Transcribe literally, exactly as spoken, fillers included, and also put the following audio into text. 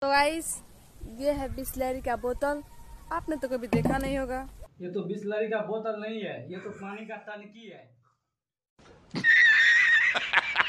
तो गाइस ये है बिसलेरी का बोतल। आपने तो कभी देखा नहीं होगा। ये तो बिसलेरी का बोतल नहीं है, ये तो पानी का टंकी है।